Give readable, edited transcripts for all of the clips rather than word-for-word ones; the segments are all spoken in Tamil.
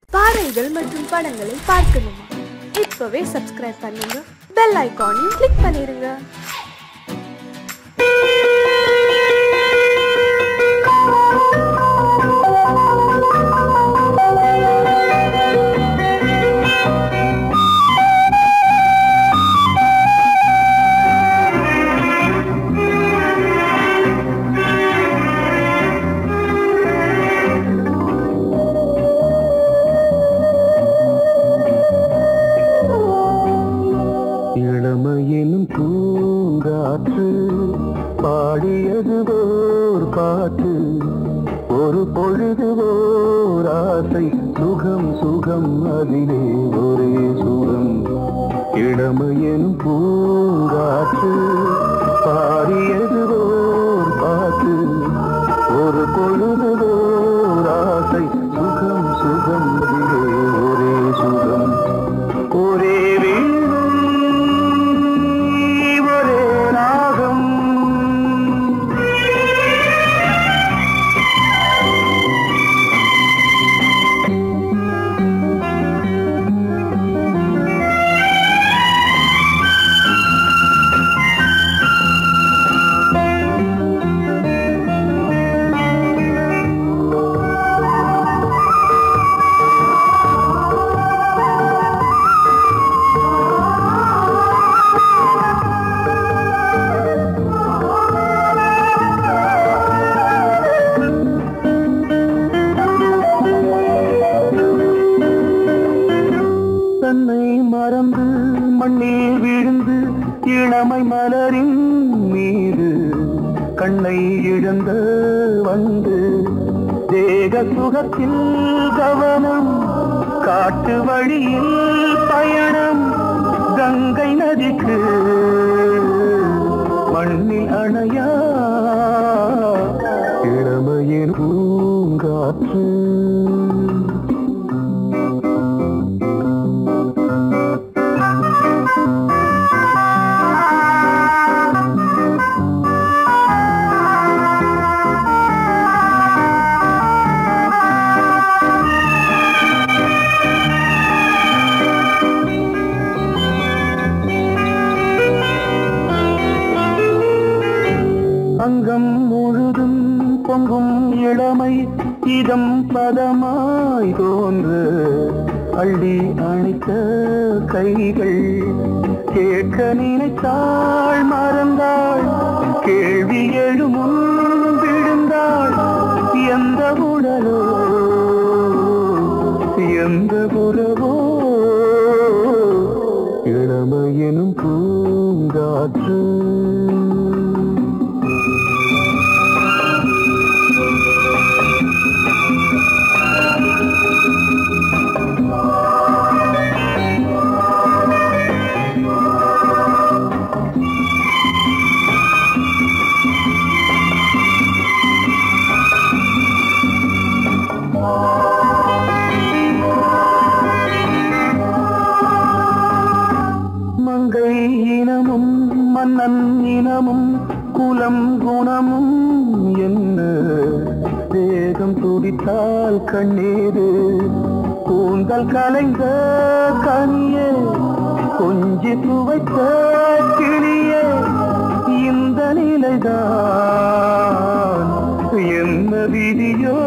பாடல்கள் மற்றும் படங்களை பார்க்கணுமா? இப்பவே சப்ஸ்கிரைப் பண்ணுங்க, பெல் ஐகானையும் கிளிக் பண்ணிருங்க. இளமையினும் பூங்காற்று பாடியது ஓர் பாட்டு, ஒரு பொழுது ஓர் ஆசை, சுகம் சுகம் அதிலே ஒரே சுகம். இளமையினும் பூங்காற்று பாடியது ஓர் பாட்டு, ஒரு பொழுது ஓர் ஆசை, சுகம் சுகம் அதிலே ஒரே சுகம். ஒரே மறந்து மண்ணில் விழுந்து இளமை மலரின் மீது கண்ணை இழந்த வந்து தேக சுகத்தில் கவனம், காட்டு வழியில் பயணம், கங்கை நதிக்கு மண்ணில் அணையா இளமையின் பூங்காற்று. அங்கம் முழுதும் பொங்கும் இளமை இதம் பதமாய் தோன்று, அள்ளி அணைத்த கைகள் கேட்க நினைத்தாள் மறந்தாள், கேள்வி எழுமுன் விழுந்தாள். எந்த உடலோ எந்த புறவோ இளமையெனும் பூங்காற்று. மங்கை இனமும் மன்னன் இனமும் குலம் குணமும் என்ன, தேகம் துடித்தால் கண்ணீரு, கூந்தல் கலைந்த கனியே, கொஞ்சி துவைத்த கிளியே, இந்த நிலைதான் என்ன விதியோ.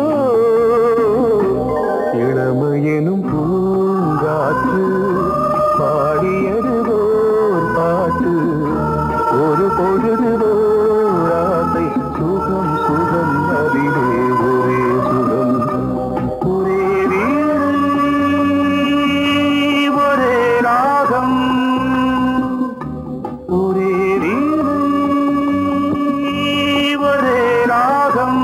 இளமையெனும் பூங்காற்று பாடியது ஓர் பாட்டு, ஒரு பொழுது ஓர் ஆசை, சுகம் சுகம் அதிலே ஒரே சுகம். ஒரே வீணை ஒரே ராகம், ஒரே வீணை ஒரே ராகம்.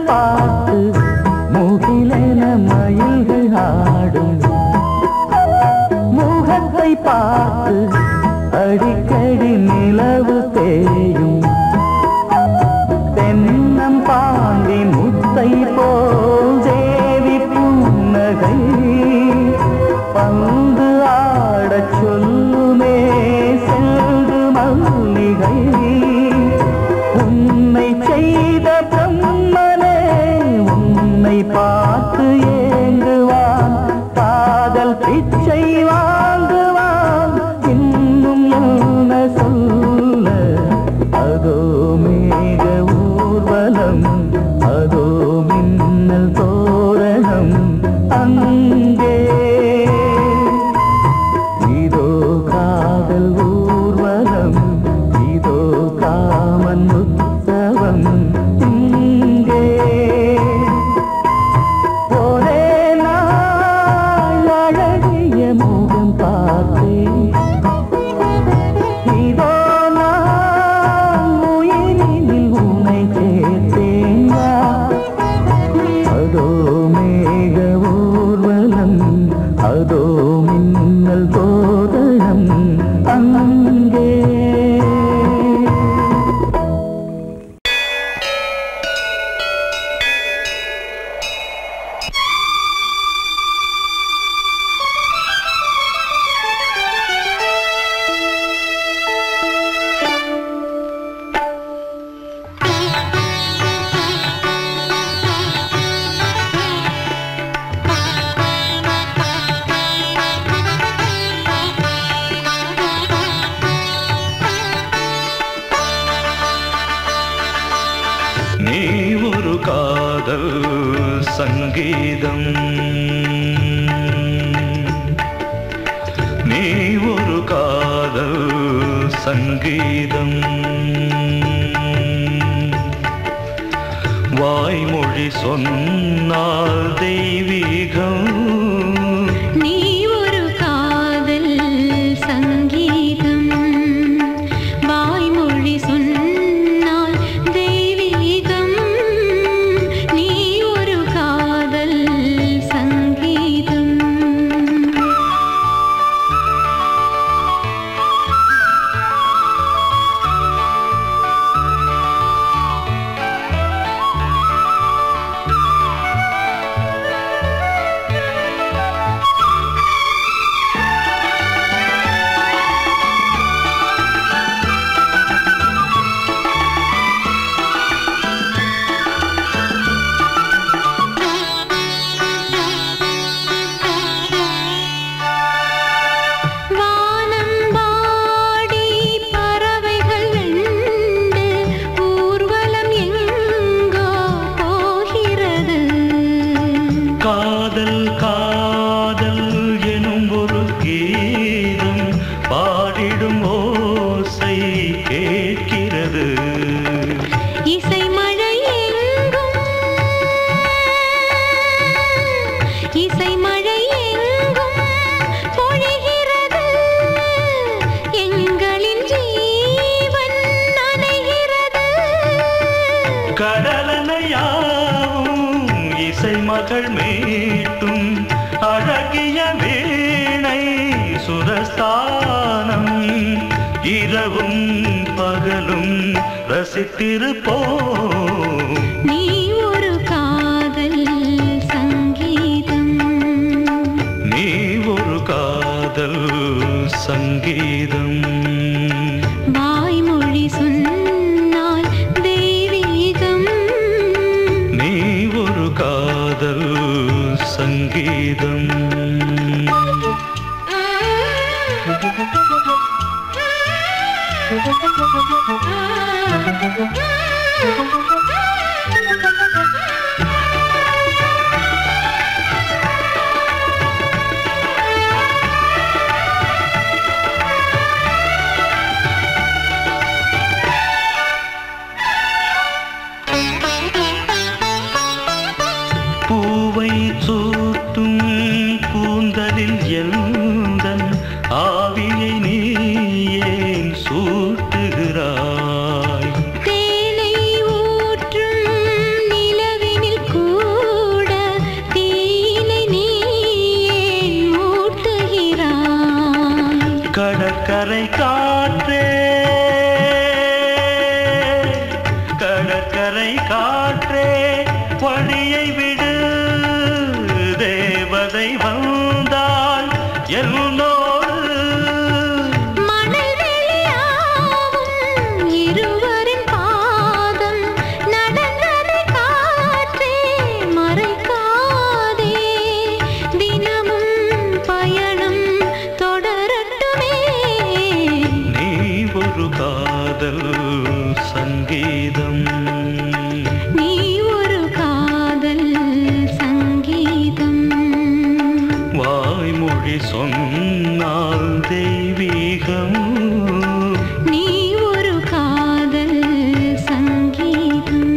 பார்த்து முகிலென மயில்கள் ஆடும் முகத்தை பார்த்து அடிக்கடி நிலவு தேயும் தென்னம் பாண்டி முத்தை போல் தேவி புன்னகை பந்து ஆடச் சொல்லுமே செல்து மல்லிகை உன்னை செய்த பிரம்மனே உன்னை பார்த்து ஏங்குவான் காதல் பிச்சை வாங்குவான் இன்னும் என்ன சொல்ல அதோ மேக ஊர்வலம் அதோ மின்னல் தோரணம் அங்கே இதோ காதல் ஊர்வலம் இதோ காமன் உற்சவம் இங்கே ஒரே நாள் அழகிய முகம் பார்த்தேன் இதோ நான் உயிரினில் உன்னை சேர்த்தேன் அதோ மேக ஊர்வலம் அதோ மின்னல் தோரணம் அங்கே நீ ஒரு காதல் சங்கீதம் நீ ஒரு காதல் சங்கீதம் வாய்மொழி சொன்னால் தெய்வீகம் நீ ஒரு காதல் சங்கீதம் வாய்மொழி சொன்னால் தெய்வீகம் நீ ஒரு காதல் சங்கீதம் காதல் காதல் எனும் ஒரு கீதம் பாடிடும் ஓசை கேட்கிறது இசை மழை எங்கும் இசை மழை எங்கும் பொழிகிறது எங்களின் ஜீவன் நனைகிறது கடலனையாவும் இசை மகள் மீட்டும் அழகிய வீணை சுரஸ்தானம் இரவும் பகலும் ரசித்திருப்போம் நீ ஒரு காதல் சங்கீதம் நீ ஒரு காதல் சங்கீதம் வாய்மொழி சொன்னால் தெய்வீகம் நீ ஒரு காதல் சங்கீதம் மழலை காற்றே வழியை விடு, தேவதை வந்தாள் என்னோடு. மணல் வெளியாகும் இருவரின் பாதம் நடந்ததை காற்றே மறைக்காதே, தினமும் பயணம் தொடரட்டுமே. நீ ஒரு காதல் சங்கீதம், நீ ஒரு காதல் சங்கீதம். வாய்மொழி சொன்னால் தெய்வீகம். நீ ஒரு காதல் சங்கீதம்.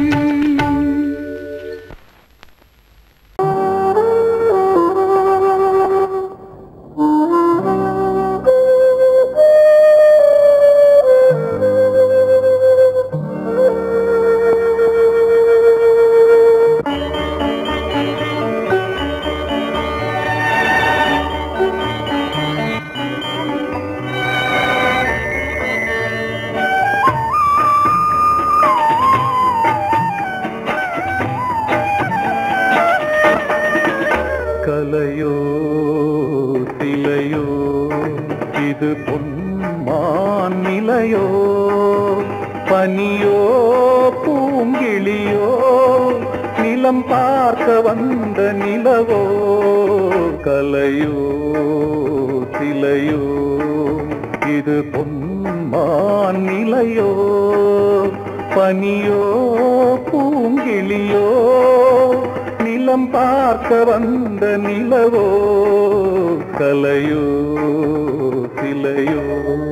கலையோ திலையோ இது பொன்மான் நிலையோ, பனியோ பூங்கிளியோ நிலம் பார்க்க வந்த நிலவோ. கலையோ திலையோ இது பொன்மான் நிலையோ, பனியோ பூங்கிளியோ நிலம் பார்க்க வந்த நிலவோ. கலையோ திலையோ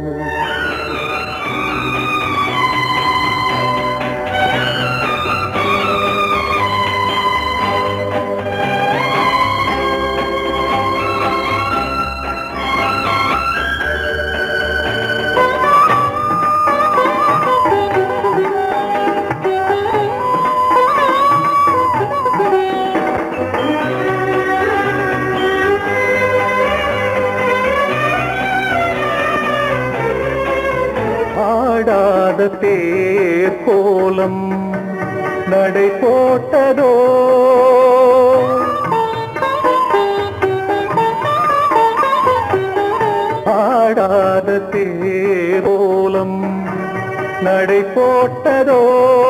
ஆடாத தேர் கோலம் நடை போட்டதோ, ஆடாத தேர் கோலம் நடை போட்டதோ,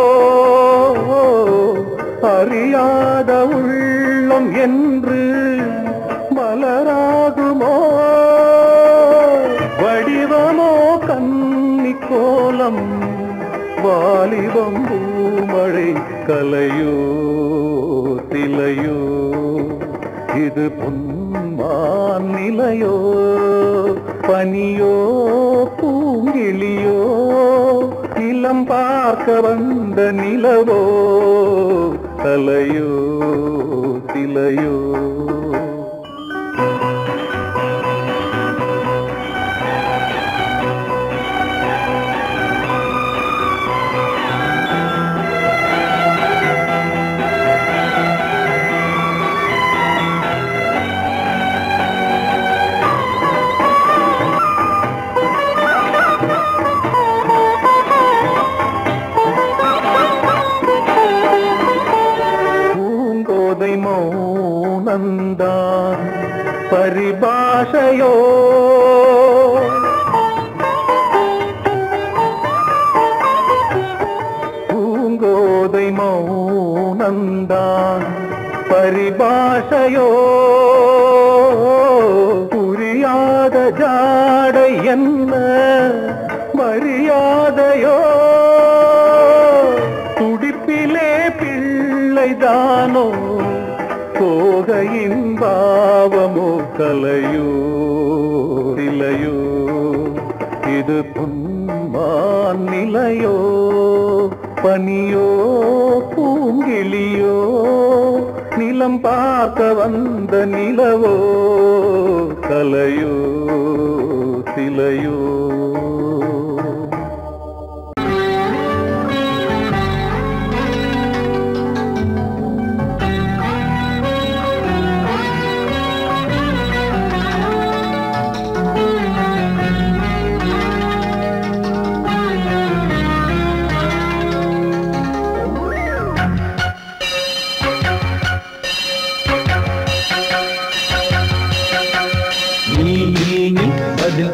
அறியாத உள்ளம் என்று மலராகுமோ. வடிவமோ கன்னி கோலம் வாலிபம் பூமழை. கலையோ திலையோ இது பொன்மான் நிலையோ, பனியோ பூங்கிளியோ நிலம் பார்க்க வந்த நிலவோ. கலையோ திலையோ மௌனந்தான் பரிபாஷையோ, பூங்கோதை மௌனந்தான் பரிபாஷையோ. புரியாத ஜாடை என்ன மரியாதையோ, துடிப்பிலே பிள்ளைதானோ கோகையின் பாவமோ. கலையோ திலையோ இது பொன்மான் நிலையோ, பனியோ பூங்கிளியோ நிலம் பார்க்க வந்த நிலவோ. கலையோ திலையோ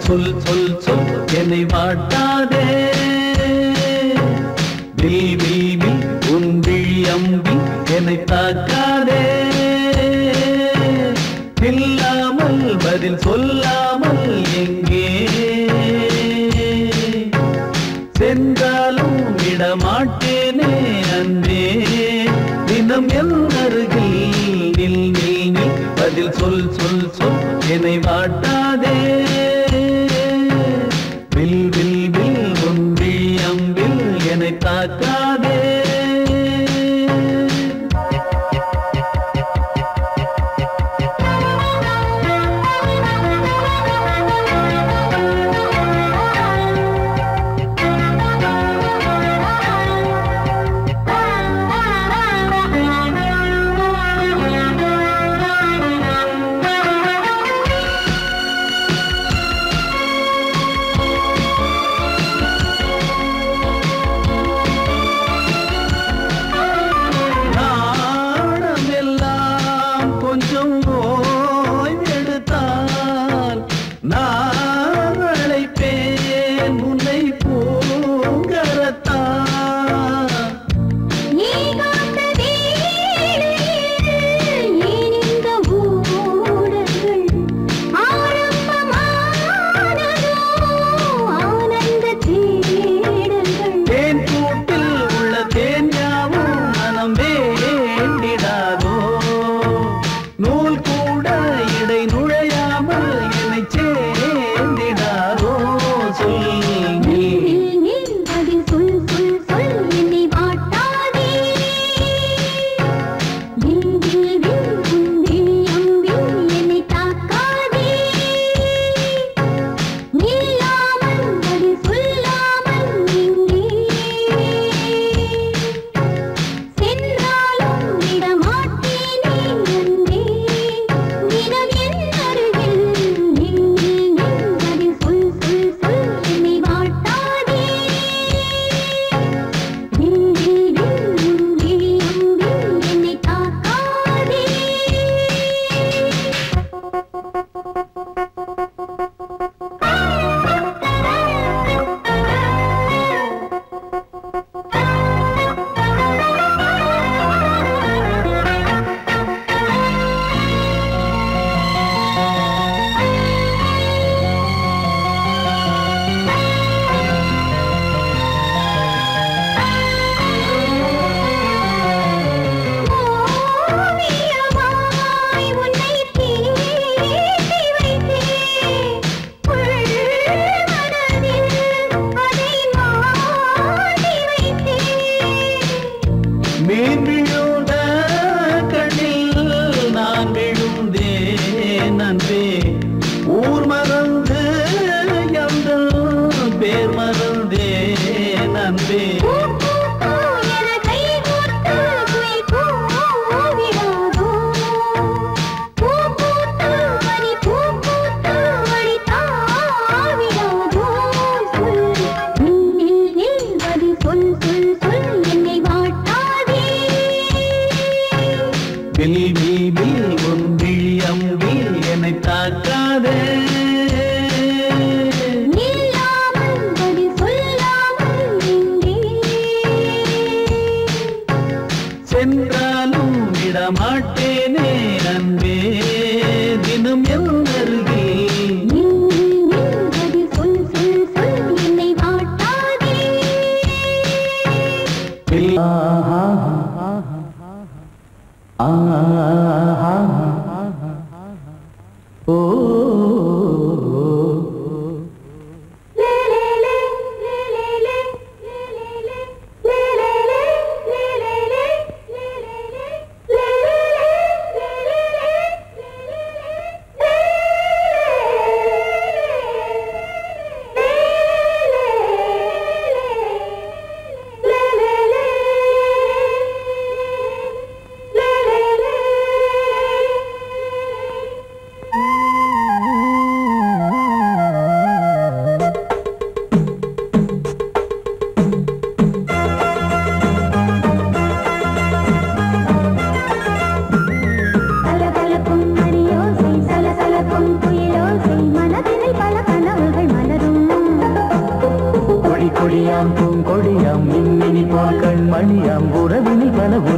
சொல் சொல் சொல் என்னை வாட்டாதே வில் வில் வில் உன் விழி அம்பி என்னை தாக்காதே இல்லாமல் பதில் சொல்லாமல் எங்கே சென்றாலும் விடமாட்டேனே அன்பே தினம் என் அருகில் நில் நில் நில் பதில் சொல் சொல் சொல் என்னை வாட்டாதே வில் வில் வில் உன் விழி அம்பில் என்னை தாக்காதே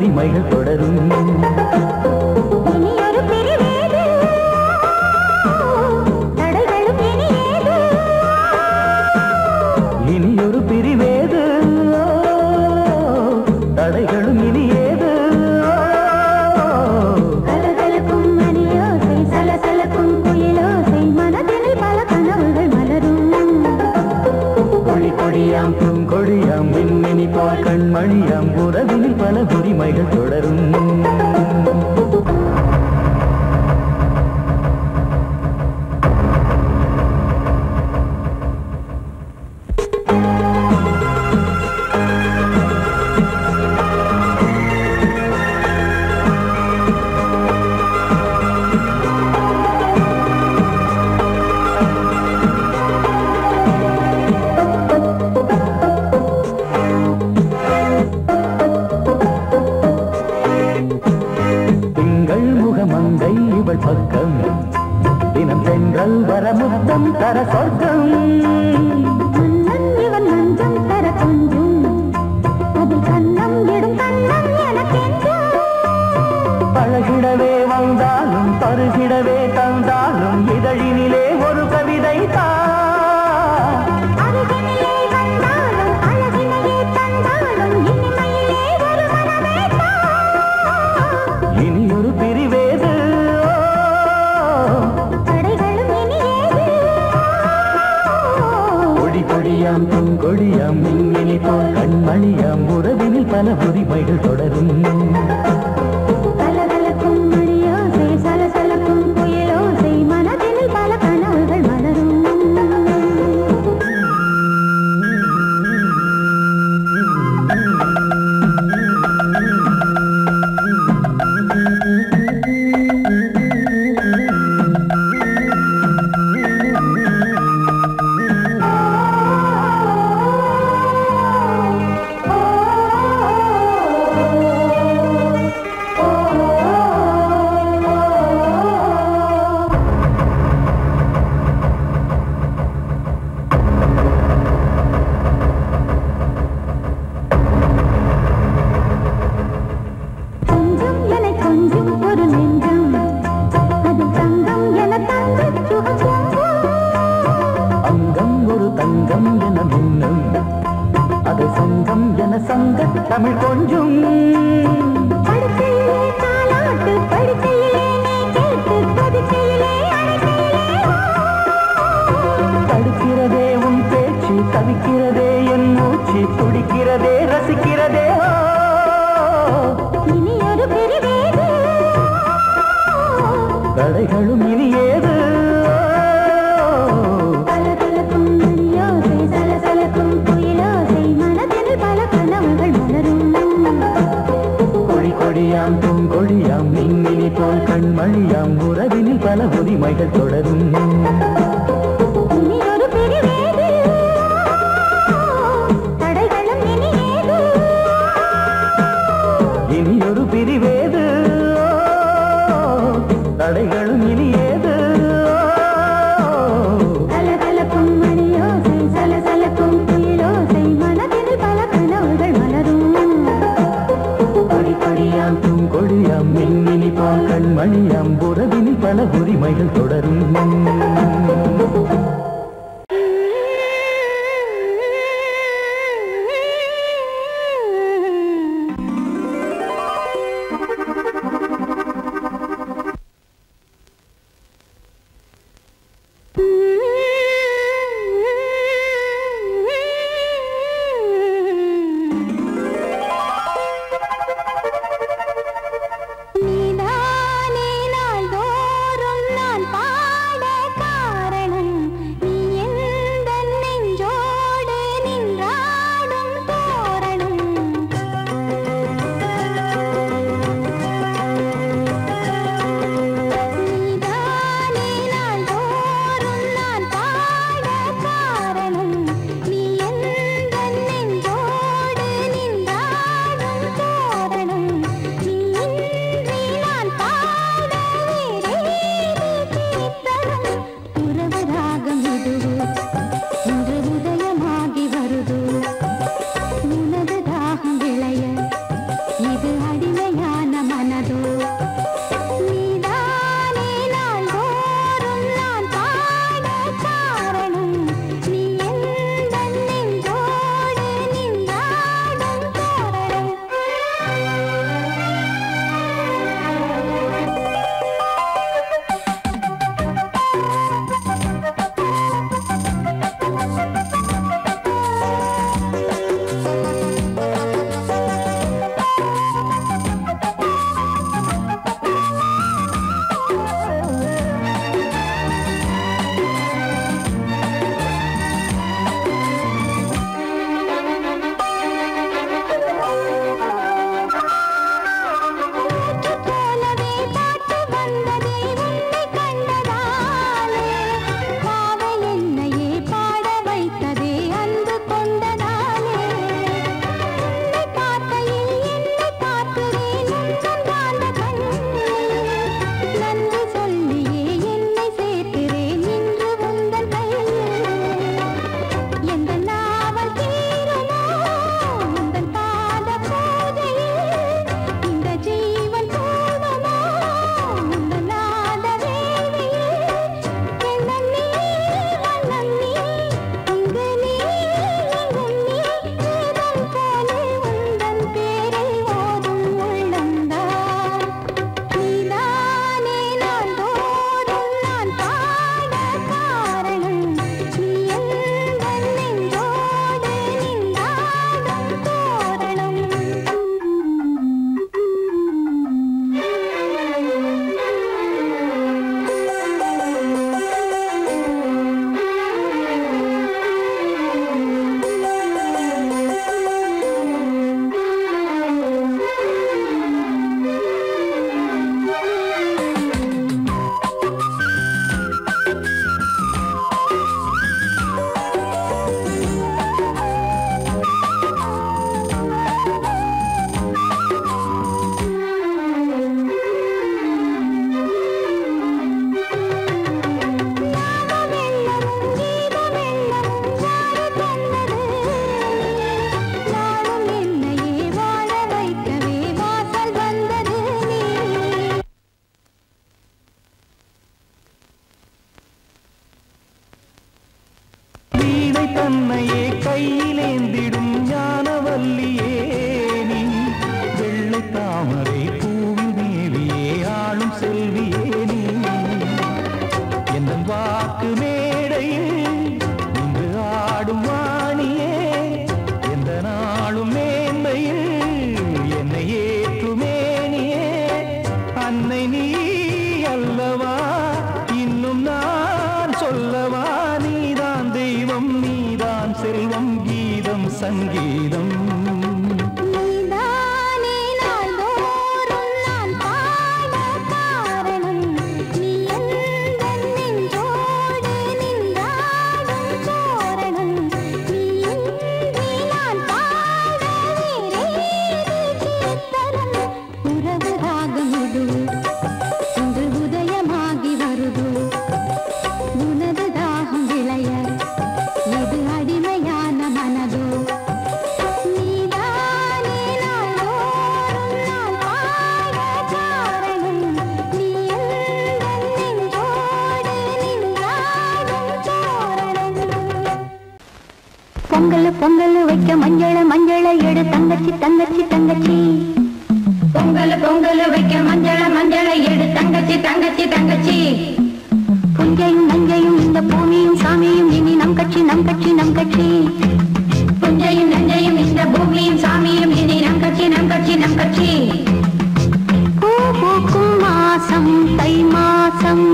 உரிமைகள் தொடரும். இனியொரு பிரிவேது தடைகளும் இனியேது. இனியொரு பிரிவேது தடைகளும் இனியேது. கலகலக்கும் மணியோசை சலசலக்கும் குயிலோசை மனதினில் பல கனவுகள் மலரும். கொடி கொடியாம் பூங்கொடியாம் மின்மினி போல் கண்மணியாம் உறவினில் பல உரிமைகள் தொடரும். பக்கம் தினம் சென்றல் வர முத்தம் தர சொர்க்கம். மன்னன் இவன் நஞ்சம் தர கொஞ்சம் அதில் கண்ணம் இடும் கண்ணம் எனக்கென்றும். பழகிடவே வந்தாலும் பருகிடவே தந்தாலும் இதழினிலே ஒரு கவிதை தான். அருகினிலே வந்தாலும் அழகினையே தந்தாலும் இனிமையிலே ஒரு மனமே தான். இனியொரு பிரிவேது கொடியாம் பூங்கொடியாம் மின்மினி போல் கண்மணியாம் உறவினில் பல உரிமைகள் தொடரும். கலகலக்கும் மணியோசை சலசலக்கும் குயிலோசை மனதினில் பல கனவுகள் மலரும். தமிழ் கொஞ்சம் படுக்கையிலே தாலாட்டு படுக்கையிலே நீ கேட்டு படுக்கையிலே தடுக்கிறதே உன் பேச்சு தவிக்கிறதே என் மூச்சு துடிக்கிறதே ரசிக்கிறதே. இனி ஒரு பிரிவேது தடைகளும் இனியேது. கலகலக்கும் மணியோசை சலசலக்கும் குயிலோசை மனதில் பல கனவுகள் மலரும். கொடி கொடியாம் பூங்கொடியாம் மின்மினி போல் கண்மணியாம் உறவினில் பல உரிமைகள் தொடரும். இனி ஒரு பிரிவேது தடைகளும் இனியேது. இனியொரு பிரிவேது தடைகளும் இனியேது. கலகலக்கும் மணியோசை சலசலக்கும் குயிலோசை மனதில் பல கனவுகள் மலரும். கொடி கொடியாம் பூங்கொடியாம் மின்மினி போல் கண்மணியாம் உறவினில் பல உரிமைகள் தொடரும். நீதானே நாள்தோறும் நான் பாட தன்னையே கையிலேந்திடும் ஞானவல்லியே நீ வெள்ளை தாமரை பூவில் மேவியே ஆளும் செல்வியே நீ என் வாக்கு மேடையில் இன்று ஆடும் வாணியே எந்த நாளும் மேன்மையில் என்னை ஏற்றுமேனியே அன்னை நீ அல்லவா இன்னும் நான் சொல்லவா நீதான் தெய்வம் நீதான் செல்வம் கீதம் சங்கீதம் பொங்கல் பொங்கல் வைக்க மஞ்சள மஞ்சள எடு தங்கச்சி தங்கச்சி தங்கச்சி பொங்கல் பொங்கல் வைக்க மஞ்சள மஞ்சள எடு தங்கச்சி தங்கச்சி தங்கச்சி புஞ்சையும் நஞ்சையும் இந்த பூமியும் சாமியும் இனி நம் கட்சி நம் கட்சி நம் கட்சி புஞ்சையும் நஞ்சையும் இந்த பூமியும் சாமியும் இனி நம் கட்சி நம் கட்சி நம் கட்சி பூ பூக்கும் மாசம் தை மாசம்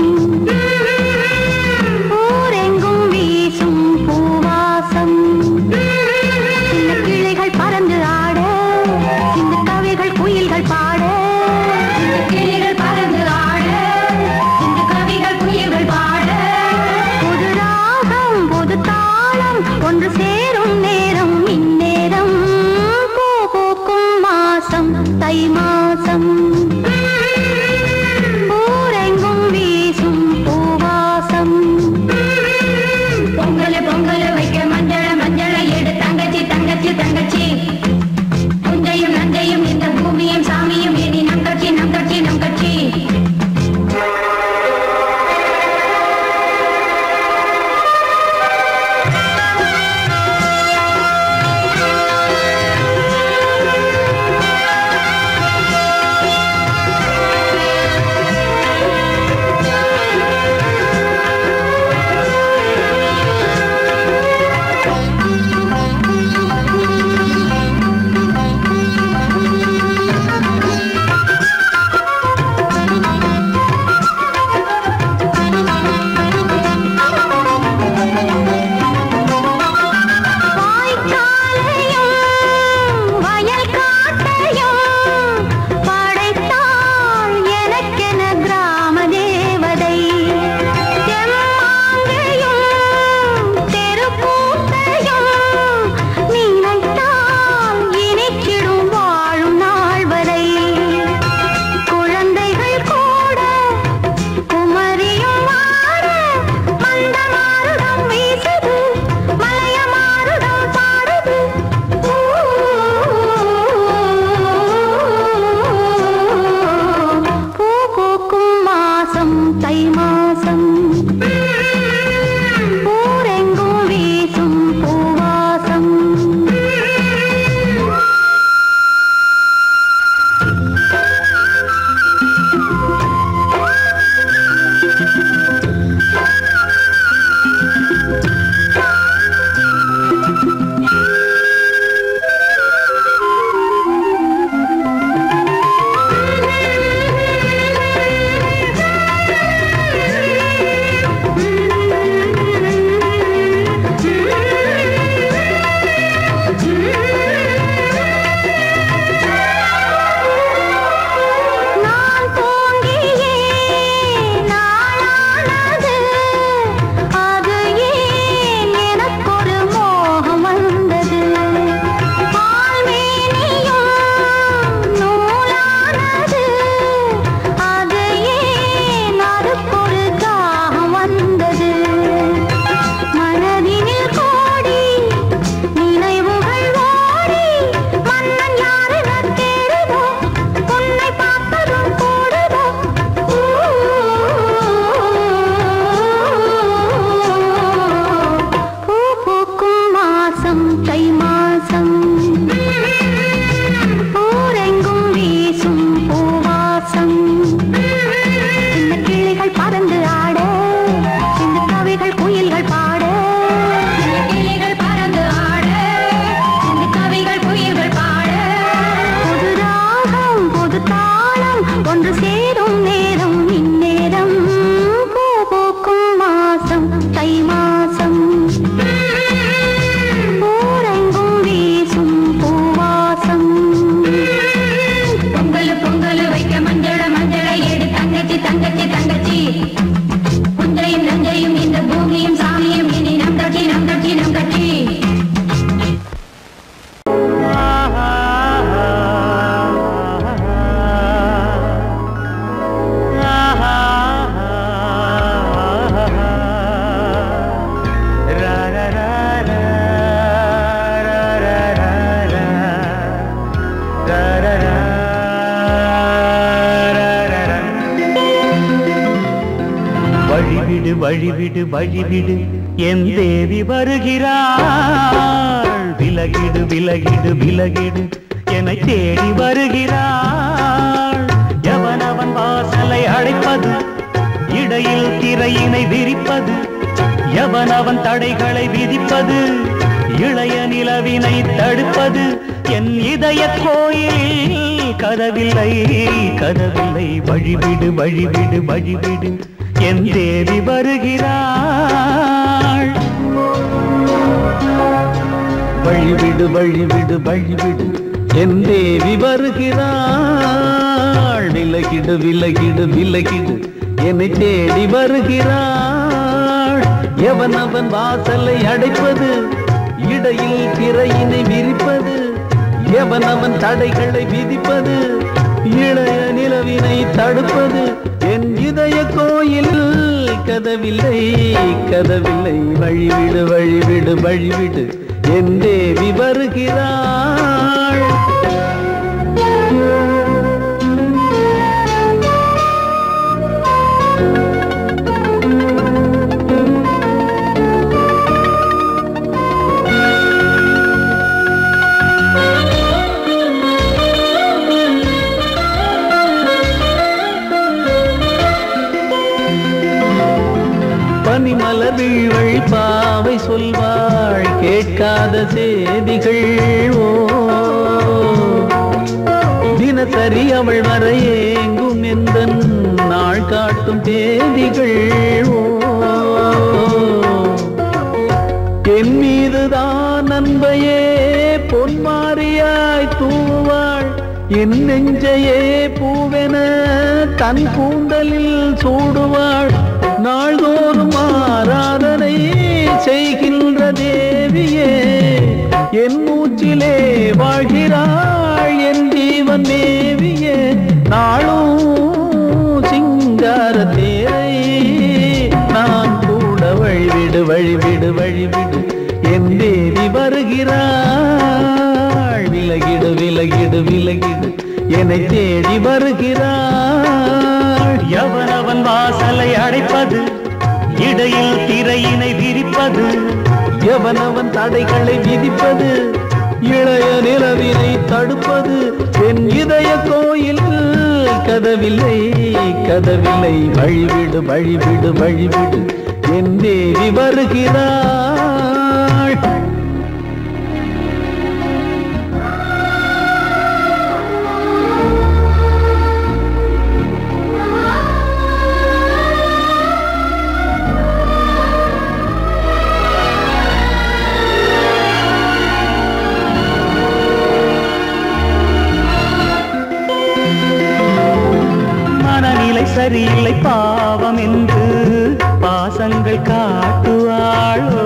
ஊரெங்கும் வீசும் பூவாசம் சின்ன கிளைகள் பறந்து ஆட சின்ன கவிகள் குயில்கள் பாட சின்ன கிளைகள் பறந்து ஆட சின்ன கவிகள் குயில்கள் பாட புது ராகம் புது தாளம் ஒன்று சேரும் நேரம் இந்நேரம் பூ பூக்கும் மாசம் தை மாசம் ஊரெங்கும் வீசும் பூவாசம் பொங்கல் பொங்கல் வைக்க மஞ்சள மஞ்சள எடு தங்கச்சி தங்கச்சி தங்கச்சி புஞ்சையும் நஞ்சையும் இந்த பூமியும் ஒன்று சேரும் நேரம் இந்நேரம் பூ பூக்கும் மாசம் தை மாசம் ஊரெங்கும் வீசும் பூவாசம் பொங்கல் பொங்கல் வைக்க மஞ்சள மஞ்சளை எடு தங்கச்சி தங்கச்சி தங்கச்சி குந்தையும் நஞ்சையும் இந்த பூமியும் சாமியும் இனி நம் கட்சி நம் கட்சி நம் கட்சி வழிவிடு வழிவிடு வழிவிடு என் தேவி வருகிறாள் விலகிடு விலகிடு விலகிடு என்னை தேடி வருகிறாள் எவனவன் வாசலை அடைப்பது இடையில் திரையினை விரிப்பது எவனவன் தடைகளை விதிப்பது இளைய நிலவினை தடுப்பது என் இதய கோயிலில் கதவில்லை கதவில்லை வழிவிடு வழிவிடு வழிவிடு என் தேவி வருகிறாள் வழிவிடு வழிவிடு வழிவிடு என் தேவி வருகிறாள் விலகிடு விலகிடு விலகிடு என்னை தேடி வருகிறாள் எவனவன் வாசலை அடைப்பது இடையில் திரையினை விரிப்பது எவனவன் தடைகளை விதிப்பது இளைய நிலவினை தடுப்பது என் இதய கோயில் கதவில்லை கதவில்லை வழிவிடு வழிவிடு வழிவிடு என் தேவி வருகிறாள் பனிமலர் வீழ்வழி பாவை சொல்வாள் கேட்காத செய்திகள் ஓ தினசரி அவள் வர ஏங்கும் எந்த நாள் காட்டும் தேதிகள் ஓ என் மீதுதான் அன்பையே பொன்மாரியாய் தூவாள் என் நெஞ்சையே பூவென தன் கூந்தலில் சூடுவாள் நாள்தோறும் ஆராதனை செய்கின்ற தேவியே என் மூச்சிலே வாழ்கிறாள் என் ஜீவன் தேவியே நாளும் சிங்கார தேரை நான் கூட வழிவிடு வழிவிடு வழிவிடு என் தேவி வருகிறாள் விலகிடு விலகிடு விலகிடு என்னை தேடி வருகிறாள் எவனவன் வாசலை அடைப்பது இடையில் திரையினை விரிப்பது எவனவன் தடைகளை விதிப்பது இளைய நிலவினை தடுப்பது என் இதய கோயில் கதவில்லை கதவில்லை வழிவிடு வழிவிடு வழிவிடு என் தேவி வருகிறாள் சரியில்லை பாவம் என்று பாசங்கள் காட்டுவாளோ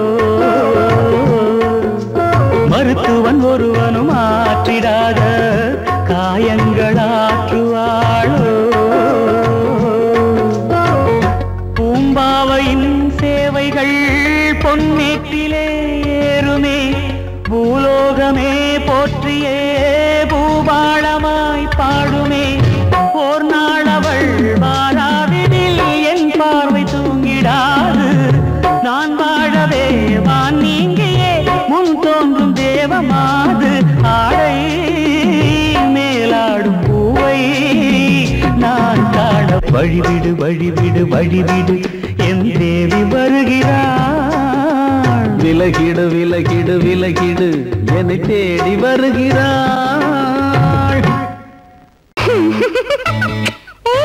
மருத்துவன் ஒருவனும் ஆற்றிடாத காயங்களாற்றுவாளோ பூம்பாவையின் சேவைகள் பொன்னேற்றிலே ஏறுமே பூலோகமே போற்றியே பூபாளமாய் பாடுமே ஓர் நாள் அவள் வாராவிடில் என் பார்வை தூங்கிடாது நான் வாழவே வான் நீங்கியே முன் தோன்றும் தேவமாது ஆடை மேலாடும் பூவை நான் காண வழிவிடு வழிவிடு வழிவிடு என் தேவி வருகிறாள் விலகிடு விலகிடு விலகிடு என்னை தேடி வருகிறாள்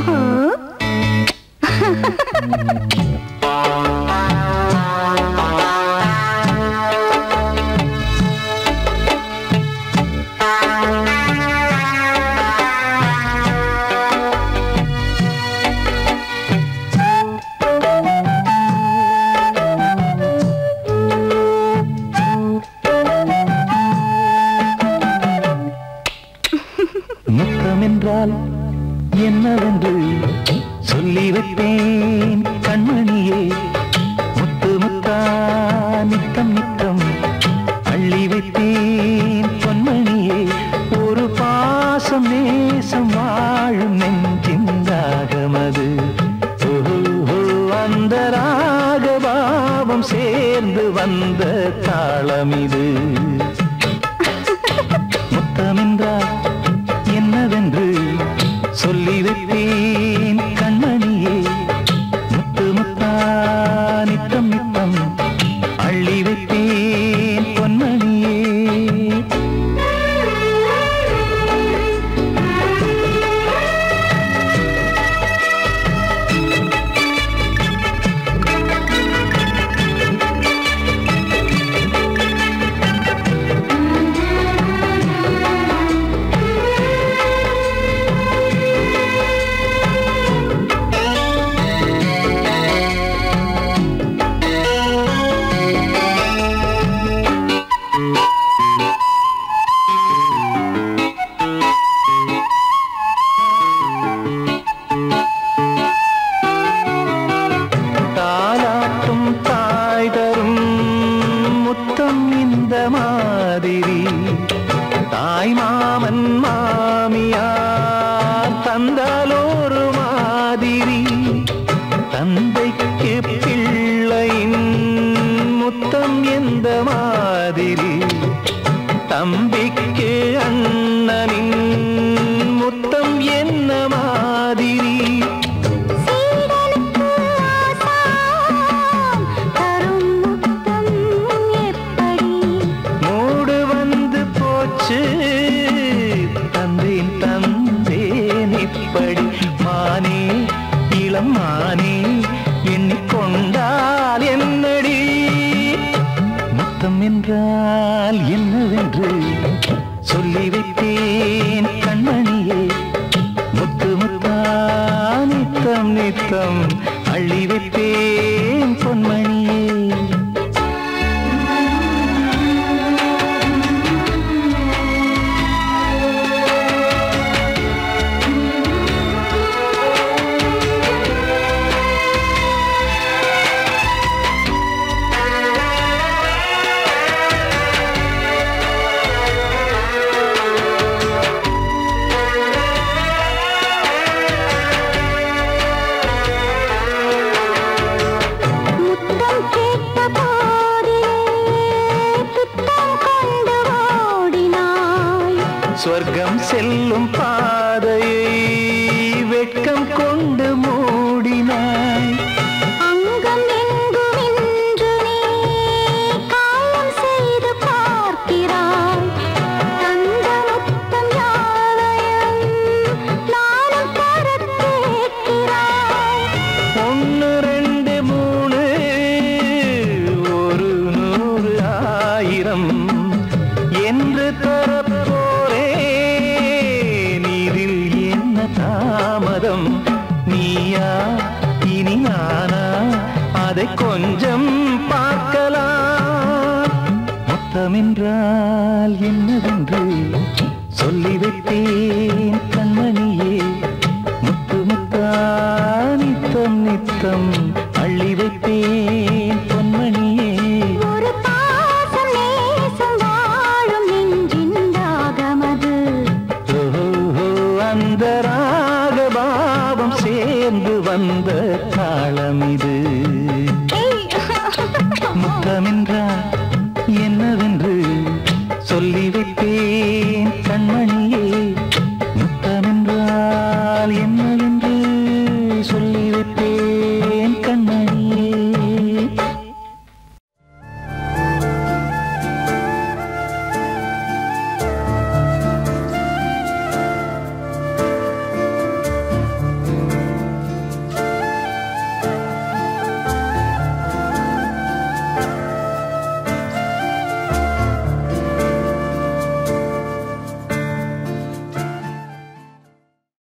முத்தமென்றால் என்னவென்று சொல்லி வைப்பேன் கண்மணியே. முத்து முத்தா நித்தம் நித்தம் அள்ளி வைப்பேன் பொன்மணியே. ஒரு பாசம் நேசம் வாழும் நெஞ்சிந்தாகமது. அந்த ராகபாவம் சேர்ந்து வந்த தாளமிது. முத்தமென்றால் என்னவென்று சொல்லி வைப்பேன் கண்மணியே. முத்து முத்தா நித்தம் நித்தம் அள்ளி வைப்பேன் பொன்மணியே. தாலாட்டும் தாய் தரும் முத்தம் இந்த மாதிரி. தாய் மாமன் மாமியார் தந்தாலோரு மாதிரி. தந்தைக்கு பிள்ளையின் முத்தம் எந்த மாதிரி. தம்பிக்கு அண்ணனின் முத்தம் என்ன மாதிரி. மூடு வந்து போச்சு தந்தேன் தந்தேன் இப்படி. மானே இளம் மானே எண்ணிக்கொண்டால் என்னடி. முத்தம் என்றால் என்னவென்று சொல்லி வைத்தேன் கண்மணியே. முத்து முத்தா நித்தம் நித்தம் அள்ளி வைத்தேன் பொன்மணியே. சொர்க்கம் செல்லும் பாதையை வெட்கம் கொண்டு மூடினாய். அங்கம் எங்கும் இன்று நீ காயம் செய்து பார்க்கிறாய். தந்த முத்தம் யாவையும் நானும் தரக் கேட்கிறாய். 1 2 3 ஒரு 100 1000 என்று தரப்போரே. நீரில் என்ன தாமதம். நீயா இனி நானா அதை கொஞ்சம் பார்க்கலாம். முத்தமென்றால் என்னவென்று சொல்லி வைத்தேன் கண்மணியே. முத்து முத்தா நித்தம் நித்தம் அள்ளி வைப்பேன் பொன்மணியே. ஒரு பாசம் நேசம் வாழும் நெஞ்சின் தாகமது. அந்த ராகபாவம் சேர்ந்து வந்த தாளமிது. முத்தமென்றால் என்னவென்று சொல்லி வைப்பேன் கண்